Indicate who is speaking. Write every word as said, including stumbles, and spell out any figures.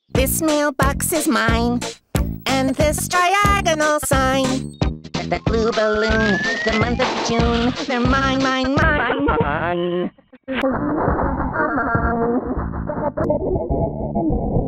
Speaker 1: This mailbox is mine, and this diagonal sign. That blue balloon, the month of June, they're mine, mine, mine, mine.